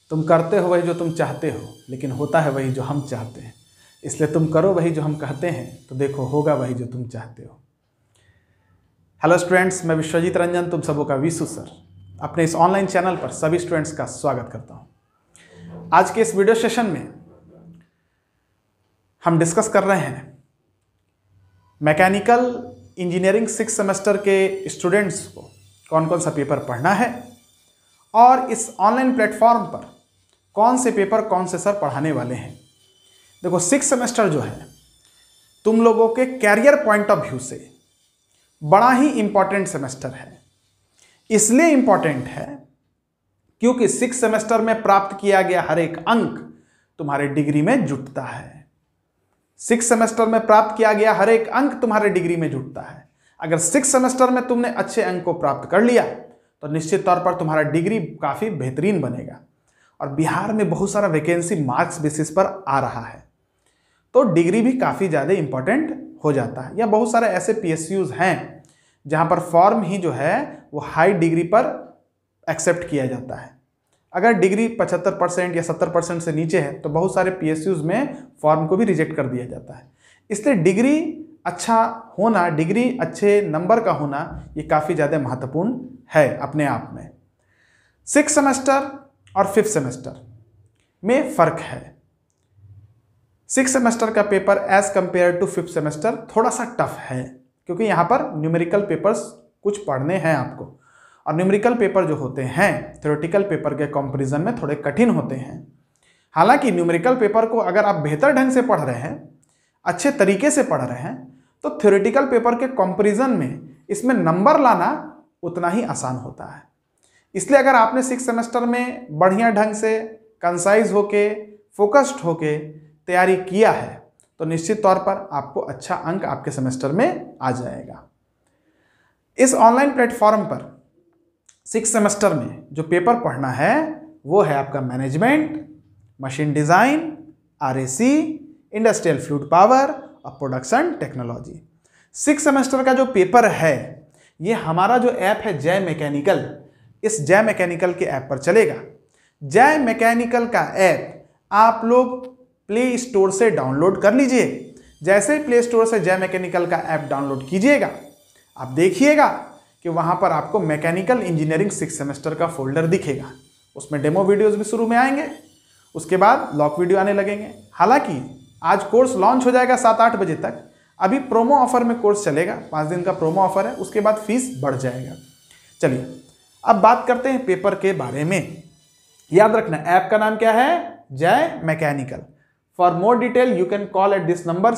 तुम करते हो वही जो तुम चाहते हो, लेकिन होता है वही जो हम चाहते हैं। इसलिए तुम करो वही जो हम कहते हैं, तो देखो होगा वही जो तुम चाहते हो। हेलो स्टूडेंट्स, मैं विश्वजीत रंजन, तुम सबों का विशु सर, अपने इस ऑनलाइन चैनल पर सभी स्टूडेंट्स का स्वागत करता हूं। आज के इस वीडियो सेशन में हम डिस्कस कर रहे हैं मैकेनिकल इंजीनियरिंग 6 सेमेस्टर के स्टूडेंट्स को कौन कौन सा पेपर पढ़ना है और इस ऑनलाइन प्लेटफॉर्म पर कौन से पेपर कौन से सर पढ़ाने वाले हैं। देखो, 6 सेमेस्टर जो है तुम लोगों के कैरियर पॉइंट ऑफ व्यू से बड़ा ही इंपॉर्टेंट सेमेस्टर है। इसलिए इंपॉर्टेंट है क्योंकि 6 सेमेस्टर में प्राप्त किया गया हर एक अंक तुम्हारे डिग्री में जुटता है। 6 सेमेस्टर में प्राप्त किया गया हर एक अंक तुम्हारे डिग्री में जुटता है। अगर 6 सेमेस्टर में तुमने अच्छे अंक को प्राप्त कर लिया तो निश्चित तौर पर तुम्हारा डिग्री काफ़ी बेहतरीन बनेगा। और बिहार में बहुत सारा वैकेंसी मार्क्स बेसिस पर आ रहा है, तो डिग्री भी काफ़ी ज़्यादा इंपॉर्टेंट हो जाता है। या बहुत सारे ऐसे PSUs हैं जहाँ पर फॉर्म ही जो है वो हाई डिग्री पर एक्सेप्ट किया जाता है। अगर डिग्री 75% या 70% से नीचे है तो बहुत सारे PSUs में फॉर्म को भी रिजेक्ट कर दिया जाता है। इसलिए डिग्री अच्छा होना, डिग्री अच्छे नंबर का होना, ये काफ़ी ज़्यादा महत्वपूर्ण है अपने आप में। 6 सेमेस्टर और 5th सेमेस्टर में फ़र्क है। 6 सेमेस्टर का paper as compare to 5th semester थोड़ा सा टफ है, क्योंकि यहाँ पर न्यूमेरिकल पेपर्स कुछ पढ़ने हैं आपको, और न्यूमेरिकल पेपर जो होते हैं थ्योरेटिकल पेपर के कंपैरिजन में थोड़े कठिन होते हैं। हालांकि न्यूमेरिकल पेपर को अगर आप बेहतर ढंग से पढ़ रहे हैं, अच्छे तरीके से पढ़ रहे हैं, तो थ्योरेटिकल पेपर के कंपैरिजन में इसमें नंबर लाना उतना ही आसान होता है। इसलिए अगर आपने 6 सेमेस्टर में बढ़िया ढंग से कंसाइज होके, फोकस्ड होके तैयारी किया है तो निश्चित तौर पर आपको अच्छा अंक आपके सेमेस्टर में आ जाएगा। इस ऑनलाइन प्लेटफॉर्म पर 6 सेमेस्टर में जो पेपर पढ़ना है वो है आपका management, machine design, RAC, industrial fluid power और प्रोडक्शन टेक्नोलॉजी। 6 सेमेस्टर का जो पेपर है ये हमारा जो ऐप है जय मैकेनिकल, इस जय मैकेनिकल के ऐप पर चलेगा। जय मैकेनिकल का ऐप आप लोग प्ले स्टोर से डाउनलोड कर लीजिए। जैसे प्ले स्टोर से जय मैकेनिकल का ऐप डाउनलोड कीजिएगा, आप देखिएगा कि वहाँ पर आपको मैकेनिकल इंजीनियरिंग 6 सेमेस्टर का फोल्डर दिखेगा। उसमें डेमो वीडियोस भी शुरू में आएंगे, उसके बाद लॉक वीडियो आने लगेंगे। हालांकि आज कोर्स लॉन्च हो जाएगा 7-8 बजे तक। अभी प्रोमो ऑफर में कोर्स चलेगा, 5 दिन का प्रोमो ऑफर है, उसके बाद फीस बढ़ जाएगा। चलिए अब बात करते हैं पेपर के बारे में। याद रखना, ऐप का नाम क्या है? Jai mechanical. For more detail you can call at this number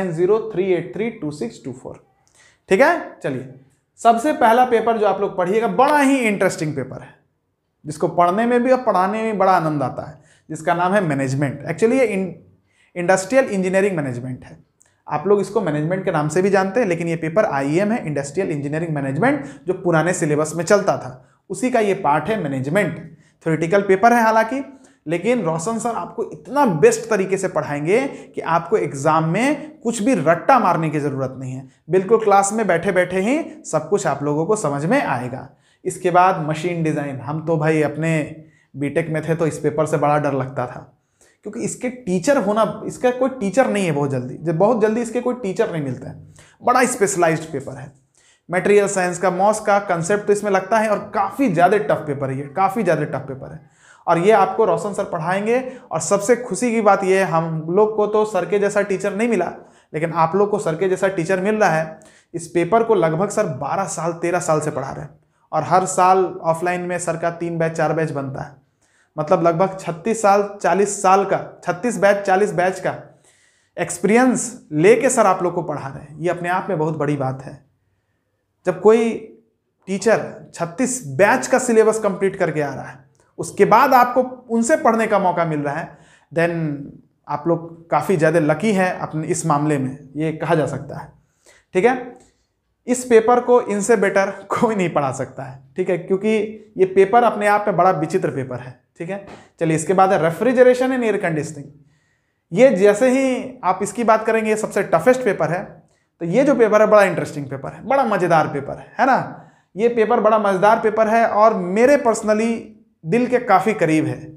7903832624। ठीक है, चलिए सबसे पहला पेपर जो आप लोग पढ़िएगा, बड़ा ही इंटरेस्टिंग पेपर है, जिसको पढ़ने में भी और पढ़ाने में बड़ा आनंद आता है, जिसका नाम है मैनेजमेंट। एक्चुअली ये इंडस्ट्रियल इंजीनियरिंग मैनेजमेंट है। आप लोग इसको मैनेजमेंट के नाम से भी जानते हैं, लेकिन ये पेपर IEM है, इंडस्ट्रियल इंजीनियरिंग मैनेजमेंट, जो पुराने सिलेबस में चलता था, उसी का ये पार्ट है मैनेजमेंट। थ्योरेटिकल पेपर है हालांकि, लेकिन रोशन सर आपको इतना बेस्ट तरीके से पढ़ाएंगे कि आपको एग्जाम में कुछ भी रट्टा मारने की ज़रूरत नहीं है। बिल्कुल क्लास में बैठे बैठे ही सब कुछ आप लोगों को समझ में आएगा। इसके बाद मशीन डिज़ाइन, हम तो भाई अपने बीटेक में थे तो इस पेपर से बड़ा डर लगता था, क्योंकि इसके टीचर होना, इसका कोई टीचर नहीं है बहुत जल्दी इसके कोई टीचर नहीं मिलता है। बड़ा स्पेशलाइज्ड पेपर है। मटेरियल साइंस का, मॉस का कंसेप्ट तो इसमें लगता है, और काफ़ी ज़्यादा टफ पेपर है ये, काफ़ी ज़्यादा टफ पेपर है। और ये आपको रोशन सर पढ़ाएंगे। और सबसे खुशी की बात ये है, हम लोग को तो सर के जैसा टीचर नहीं मिला, लेकिन आप लोग को सर के जैसा टीचर मिल रहा है। इस पेपर को लगभग सर 12 साल 13 साल से पढ़ा रहे हैं, और हर साल ऑफलाइन में सर का 3 बैच 4 बैच बनता है। मतलब लगभग 36 साल 40 साल का, 36 बैच 40 बैच का एक्सपीरियंस लेके सर आप लोग को पढ़ा रहे हैं। ये अपने आप में बहुत बड़ी बात है। जब कोई टीचर 36 बैच का सिलेबस कंप्लीट करके आ रहा है, उसके बाद आपको उनसे पढ़ने का मौका मिल रहा है, देन आप लोग काफ़ी ज़्यादा लकी हैं अपने इस मामले में, ये कहा जा सकता है। ठीक है, इस पेपर को इनसे बेटर कोई नहीं पढ़ा सकता है। ठीक है, क्योंकि ये पेपर अपने आप में बड़ा विचित्र पेपर है। ठीक है, चलिए इसके बाद है रेफ्रिजरेशन एंड एयर कंडीशनिंग। ये जैसे ही आप इसकी बात करेंगे, ये सबसे टफेस्ट पेपर है। तो ये जो पेपर है बड़ा इंटरेस्टिंग पेपर है, बड़ा मज़ेदार पेपर है ना। ये पेपर बड़ा मज़ेदार पेपर है और मेरे पर्सनली दिल के काफ़ी करीब है।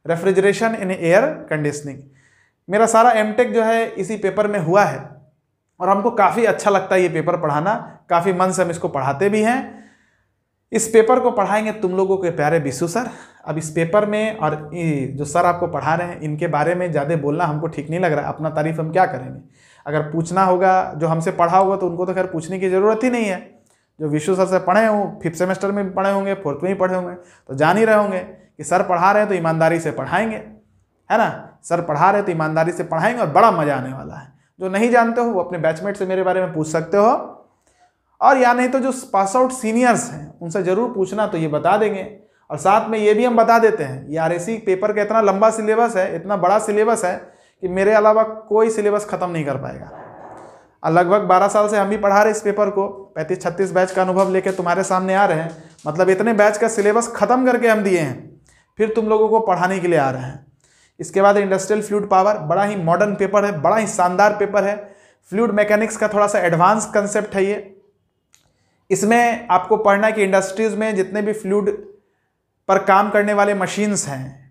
Refrigeration in air conditioning. मेरा सारा एमटेक जो है इसी पेपर में हुआ है और हमको काफ़ी अच्छा लगता है ये पेपर पढ़ाना, काफ़ी मन से हम इसको पढ़ाते भी हैं। इस पेपर को पढ़ाएंगे तुम लोगों के प्यारे बिशु सर। अब इस पेपर में और जो सर आपको पढ़ा रहे हैं इनके बारे में ज़्यादा बोलना हमको ठीक नहीं लग रहा है, अपना तारीफ हम क्या करेंगे। अगर पूछना होगा जो हमसे पढ़ा होगा तो उनको तो खैर पूछने की ज़रूरत ही नहीं है। जो विशु सर से पढ़े हों, 5th सेमेस्टर में भी पढ़े होंगे, 4th में ही पढ़े होंगे, तो जान ही रहे होंगे कि सर पढ़ा रहे हैं तो ईमानदारी से पढ़ाएंगे, है ना। सर पढ़ा रहे हैं तो ईमानदारी से पढ़ाएंगे और बड़ा मज़ा आने वाला है। जो नहीं जानते हो वो अपने बैचमेट से मेरे बारे में पूछ सकते हो, और या नहीं तो जो पास आउट सीनियर्स हैं उनसे ज़रूर पूछना, तो ये बता देंगे। और साथ में ये भी हम बता देते हैं, ये RAC पेपर का इतना लंबा सिलेबस है, इतना बड़ा सिलेबस है कि मेरे अलावा कोई सिलेबस ख़त्म नहीं कर पाएगा। और लगभग 12 साल से हम भी पढ़ा रहे इस पेपर को, 35-36 बैच का अनुभव लेके तुम्हारे सामने आ रहे हैं। मतलब इतने बैच का सिलेबस ख़त्म करके हम दिए हैं, फिर तुम लोगों को पढ़ाने के लिए आ रहे हैं। इसके बाद इंडस्ट्रियल फ्लूइड पावर, बड़ा ही मॉडर्न पेपर है, बड़ा ही शानदार पेपर है। फ्लूइड मैकेनिक्स का थोड़ा सा एडवांस कंसेप्ट है ये। इसमें आपको पढ़ना है कि इंडस्ट्रीज में जितने भी फ्लूइड पर काम करने वाले मशीन्स हैं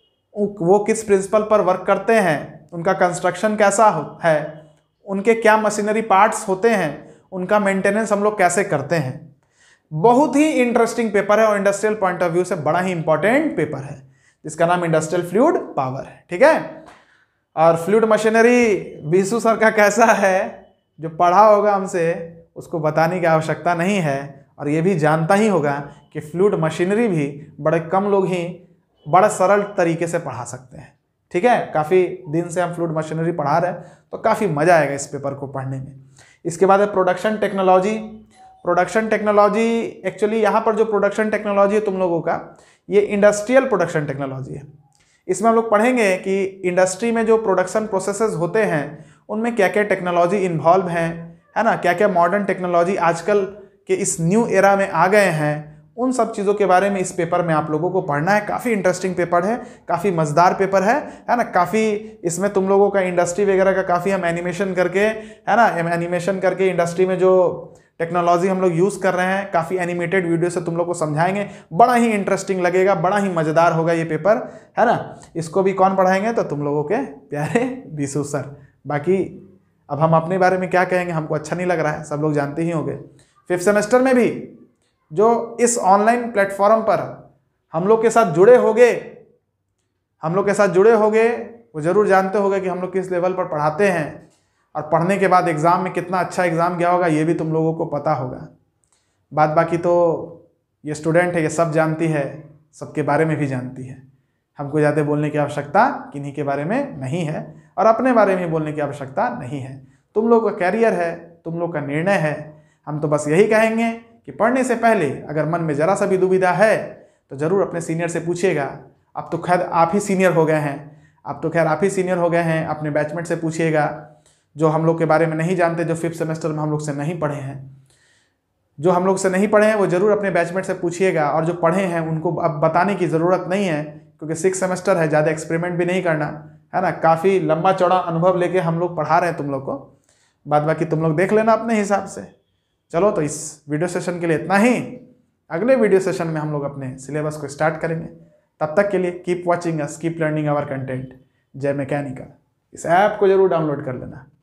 वो किस प्रिंसिपल पर वर्क करते हैं, उनका कंस्ट्रक्शन कैसा है, उनके क्या मशीनरी पार्ट्स होते हैं, उनका मेंटेनेंस हम लोग कैसे करते हैं। बहुत ही इंटरेस्टिंग पेपर है और इंडस्ट्रियल पॉइंट ऑफ व्यू से बड़ा ही इंपॉर्टेंट पेपर है, जिसका नाम इंडस्ट्रियल फ्लूइड पावर है। ठीक है। और फ्लूइड मशीनरी बिशु सर का कैसा है, जो पढ़ा होगा हमसे उसको बताने की आवश्यकता नहीं है, और ये भी जानता ही होगा कि फ्लूइड मशीनरी भी बड़े कम लोग ही बड़ा सरल तरीके से पढ़ा सकते हैं। ठीक है। काफ़ी दिन से हम फ्लूइड मशीनरी पढ़ा रहे हैं तो काफ़ी मज़ा आएगा इस पेपर को पढ़ने में। इसके बाद है production technology. Production technology actually यहाँ पर जो प्रोडक्शन टेक्नोलॉजी है तुम लोगों का, ये इंडस्ट्रियल प्रोडक्शन टेक्नोलॉजी है। इसमें हम लोग पढ़ेंगे कि इंडस्ट्री में जो प्रोडक्शन प्रोसेसेस होते हैं उनमें क्या क्या टेक्नोलॉजी इन्वॉल्व हैं, है ना, क्या क्या मॉडर्न टेक्नोलॉजी आजकल के इस न्यू एरा में आ गए हैं, उन सब चीज़ों के बारे में इस पेपर में आप लोगों को पढ़ना है। काफ़ी इंटरेस्टिंग पेपर है, काफ़ी मज़ेदार पेपर है ना। काफ़ी इसमें तुम लोगों का इंडस्ट्री वगैरह का काफ़ी हम एनिमेशन करके, है ना, एनिमेशन करके इंडस्ट्री में जो टेक्नोलॉजी हम लोग यूज़ कर रहे हैं, काफ़ी एनिमेटेड वीडियो से तुम लोग को समझाएंगे। बड़ा ही इंटरेस्टिंग लगेगा, बड़ा ही मज़ेदार होगा ये पेपर, है ना। इसको भी कौन पढ़ाएंगे, तो तुम लोगों के प्यारे बिशु सर। बाकी अब हम अपने बारे में क्या कहेंगे, हमको अच्छा नहीं लग रहा है, सब लोग जानते ही होंगे। 5th सेमेस्टर में भी जो इस ऑनलाइन प्लेटफॉर्म पर हम लोग के साथ जुड़े होगे वो ज़रूर जानते होंगे कि हम लोग किस लेवल पर पढ़ाते हैं, और पढ़ने के बाद एग्ज़ाम में कितना अच्छा एग्ज़ाम गया होगा ये भी तुम लोगों को पता होगा। बात बाकी तो ये स्टूडेंट है, ये सब जानती है, सबके बारे में भी जानती है। हमको ज़्यादा बोलने की आवश्यकता किन्हीं के बारे में नहीं है, और अपने बारे में बोलने की आवश्यकता नहीं है। तुम लोग का कैरियर है, तुम लोग का निर्णय है। हम तो बस यही कहेंगे कि पढ़ने से पहले अगर मन में ज़रा सा भी दुविधा है तो ज़रूर अपने सीनियर से पूछिएगा। अब तो खैर आप ही सीनियर हो गए हैं, अपने बैचमेट से पूछिएगा जो हम लोग के बारे में नहीं जानते, जो 5th सेमेस्टर में हम लोग से नहीं पढ़े हैं। जो हम लोग से नहीं पढ़े हैं वो ज़रूर अपने बैचमेट से पूछिएगा, और जो पढ़े हैं उनको अब बताने की ज़रूरत नहीं है, क्योंकि 6th सेमेस्टर है, ज़्यादा एक्सपेरिमेंट भी नहीं करना, है ना। काफ़ी लंबा चौड़ा अनुभव लेके हम लोग पढ़ा रहे हैं तुम लोग को। बाद बाकी तुम लोग देख लेना अपने हिसाब से। चलो तो इस वीडियो सेशन के लिए इतना ही। अगले वीडियो सेशन में हम लोग अपने सिलेबस को स्टार्ट करेंगे। तब तक के लिए keep watching us, keep learning our content. Jai mechanical. इस ऐप को जरूर डाउनलोड कर लेना।